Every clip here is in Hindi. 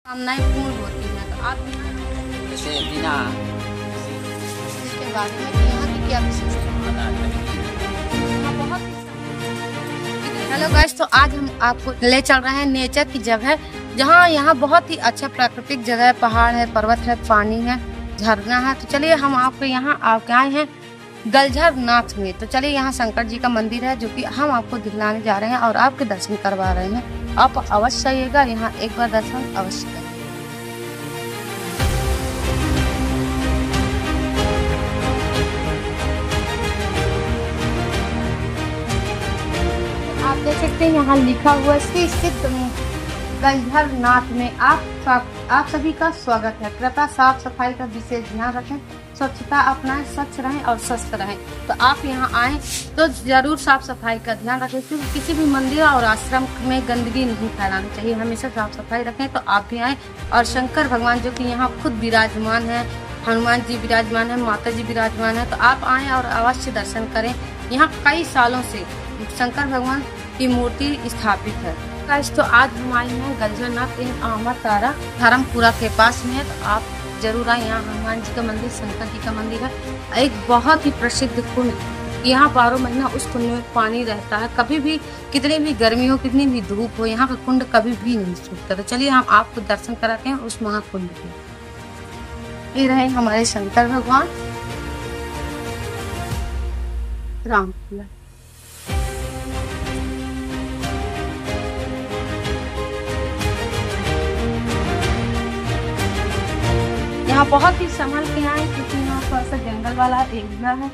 कामनाएं पूर्ण होती हैं। तो आप जैसे बिना इसके बारे में कि यहाँ की क्या विशेषता है? यहाँ बहुत हेलो गाइस, तो आज हम आपको ले चल रहे हैं नेचर की जगह, जहाँ यहाँ बहुत ही अच्छा प्राकृतिक जगह है। पहाड़ है, पर्वत है, पानी है, झरना है। तो चलिए हम आपको यहाँ आके आए हैं गलझर नाथ में। तो चलिए यहाँ शंकर जी का मंदिर है जो कि हम आपको दिखलाने जा रहे हैं और आपके दर्शन करवा रहे हैं। आप अवश्य आइएगा, यहाँ एक बार दर्शन अवश्य करें। आप देख सकते हैं यहाँ लिखा हुआ है श्री सिद्ध गलझर नाथ में आप सभी का स्वागत है। कृपया साफ सफाई का विशेष ध्यान रखें, स्वच्छता अपनाएं, स्वच्छ रहें और स्वस्थ रहें। तो आप यहाँ आए तो जरूर साफ सफाई का ध्यान रखें, क्योंकि किसी भी मंदिर और आश्रम में गंदगी नहीं फैलानी चाहिए। हमेशा साफ सफाई रखें। तो आप भी आए और शंकर भगवान जो कि यहाँ खुद विराजमान है, हनुमान जी विराजमान है, माता जी विराजमान है। तो आप आए और अवश्य दर्शन करें। यहाँ कई सालों से शंकर भगवान की मूर्ति स्थापित है। तो आज हम आए हैं गलझर नाथ इन अमर तारा धर्मपुरा के पास में है। तो आप जरूर आए। यहाँ हनुमान जी का मंदिर, शंकर जी का मंदिर है। एक बहुत ही प्रसिद्ध कुंड, यहाँ 12 महीना उस कुंड में पानी रहता है। कभी भी कितनी भी गर्मी हो, कितनी भी धूप हो, यहाँ का कुंड कभी भी नहीं सूखता। तो चलिए हम आपको दर्शन कराते हैं उस महाकुंड के। ये रहे हमारे शंकर भगवान रामपुरा। यहाँ बहुत ही संभल के आए, क्योंकि यहाँ थोड़ा सा जंगल वाला एरिया है।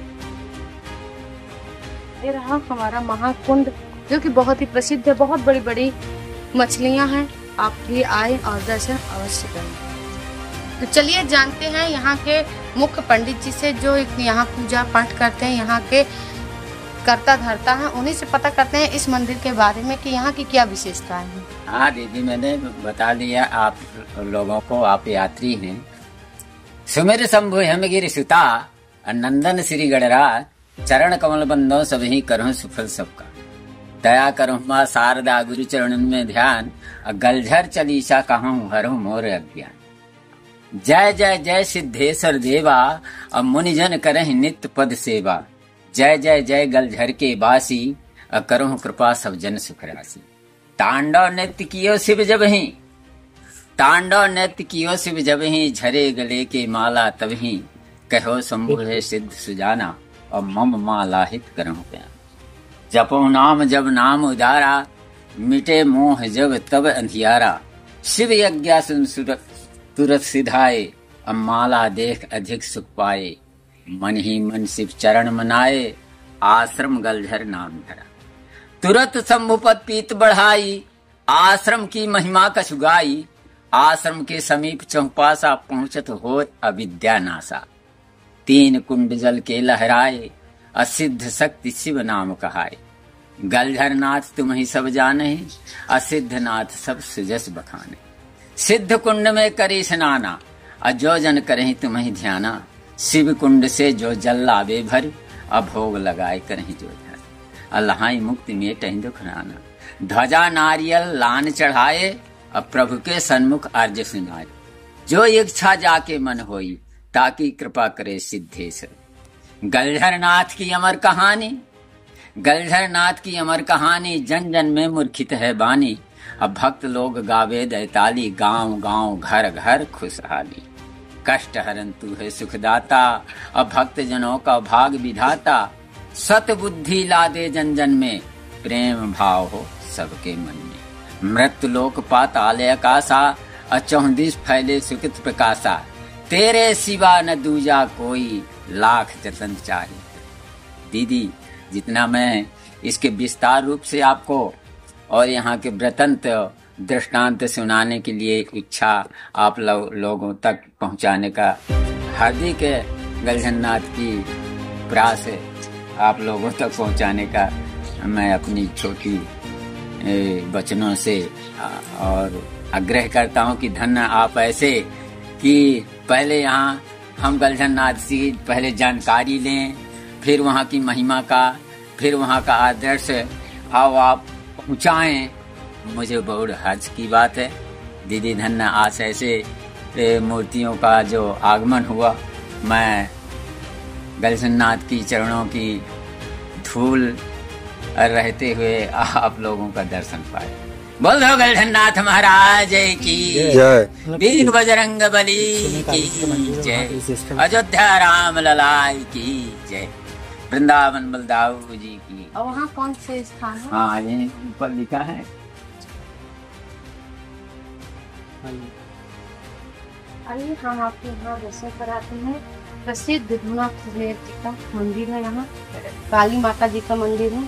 ये रहा हमारा महाकुंड जो कि बहुत ही प्रसिद्ध है। बहुत बड़ी बड़ी मछलियाँ हैं। आप भी आए और दर्शन अवश्य करें। तो चलिए जानते हैं यहाँ के मुख्य पंडित जी से, जो यहाँ पूजा पाठ करते हैं, यहाँ के करता धरता है। उन्हीं से पता करते हैं इस मंदिर के बारे में कि यहाँ की क्या विशेषताएं हैं। हाँ दीदी, मैंने बता दिया आप लोगों को। आप यात्री हैं। सुमिर शंभु हेमगिरि सुता नंदन श्री गणराज, चरण कमल बंदो सभी करहु सुफल सबका। दया करहु मां शारदा गुरु चरणन में ध्यान, गलझर चलीसा कहूँ हरहु मोर अज्ञान। जय जय जय सिद्धेश्वर देवा, अब मुनिजन करहि नित्य पद सेवा। जय जय जय गलझर के बासी, करहु कृपा सब जन सुख राशि। तांडव नृत्य कियो शिव जबहि, तांडव नृत्य कियो शिव जबहि, झरे गले के माला तबहि। कहो शंभु है सिद्ध सुजाना, और मम मालाहित करहु प्यार। जपो नाम जब नाम उदारा, मिटे मोह जब तब अंधियारा। शिव यज्ञ सुन तुरत सिधाए, अब माला देख अधिक सुख पाए। मन ही मन शिव चरण मनाए, आश्रम गलझर नाम धरा। तुरत शंभुपद पीत बढ़ाई, आश्रम की महिमा कछु गाई। आश्रम के समीप चौपासा, पहुंचत होत अविद्या नासा। 3 कुंड जल के लहराए, असिद्ध शक्ति शिव नाम कहाए। गलझर नाथ तुम ही सब जाने, असिद्ध नाथ सब सुजस बखाने। सिद्ध कुंड में करी स्नाना, अजो जन करहि तुम ही ध्याना। शिव कुंड से जो जल लावे भर, अभोग लगाए करहि जो धर। अल्लाहि मुक्ति में टहि दुख नाना। ध्वजा नारियल लान चढ़ाए, अब प्रभु के सन्मुख अर्ज सुनाए। जो इच्छा जाके मन होई, ताकि कृपा करे सिद्धेश्वर। गलझर नाथ की अमर कहानी, गलझर नाथ की अमर कहानी। जन जन में मूर्खित है बानी, अब भक्त लोग गावे दैताली। गांव गांव घर घर खुशहाली। कष्ट हरन तू है सुखदाता, अब भक्त जनों का भाग विधाता। सत बुद्धि ला दे जन जन में, प्रेम भाव हो सबके मन में। मृत्यु लोक पाताल आकाशा, अचौदिस फैले सुकृत प्रकाशा। तेरे सिवा न दूजा कोई, लाख जतन चाहे। दीदी, जितना मैं इसके विस्तार रूप से आपको और यहाँ के व्रतंत दृष्टांत सुनाने के लिए इच्छा आप लोगों तक पहुँचाने का हार्दिक गलझरनाथ की प्रयास आप लोगों तक पहुँचाने का मैं अपनी छोटी वचनों से और आग्रह करता हूँ कि धन्य आप ऐसे कि पहले यहाँ हम गलझरनाथ से पहले जानकारी लें, फिर वहाँ की महिमा का, फिर वहाँ का आदर्श आओ आप पहुँचाएं। मुझे बहुत हर्ष की बात है दीदी धन्य आज ऐसे मूर्तियों का जो आगमन हुआ। मैं गलसन्नाथ की चरणों की धूल रहते हुए आप लोगों का दर्शन पाए। बोल दो गलसन्नाथ महाराज की जय, वीर बजरंग बली की जय, अयोध्या राम ललाई की जय, वृंदावन बलदाऊ जी की। और वहाँ कौन से स्थान है? हाँ, ये ऊपर लिखा है। आइए हम आपके यहाँ दर्शन कराते हैं। प्रसिद्ध धुना जी का मंदिर है, यहाँ काली माता जी का मंदिर है।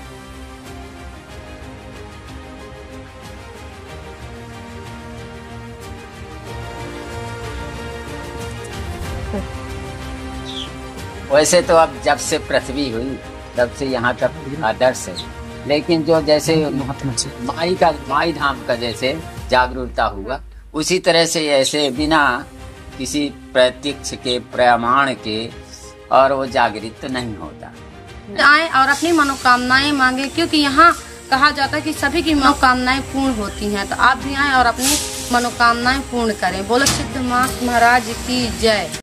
वैसे तो अब जब से पृथ्वी हुई तब से यहाँ तक आदर्श है, लेकिन जो जैसे माई धाम का जैसे जागरूकता हुआ, उसी तरह से ऐसे बिना किसी प्रत्यक्ष के प्रमाण के और वो जागृत नहीं होता। आए और अपनी मनोकामनाएं मांगे, क्योंकि यहाँ कहा जाता है कि सभी की मनोकामनाएं पूर्ण होती हैं। तो आप भी आए और अपनी मनोकामनाएं पूर्ण करें। बोलो सिद्ध महाराज की जय।